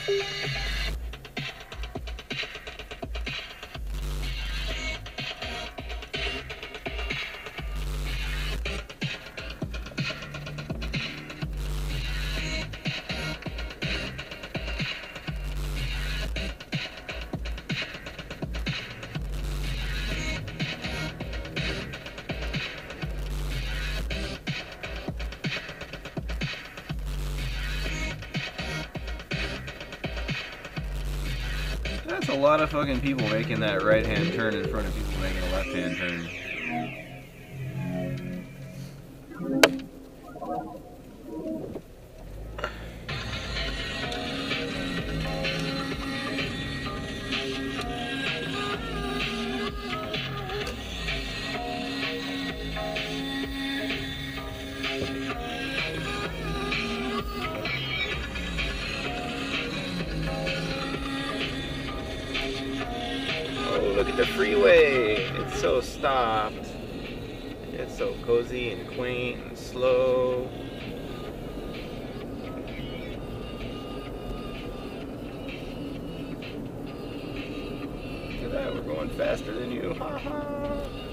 That's a lot of fucking people making that right-hand turn in front of people making a left-hand turn. Look at the freeway. It's so stopped. It's so cozy and quaint and slow. Look at that, we're going faster than you. Ha ha.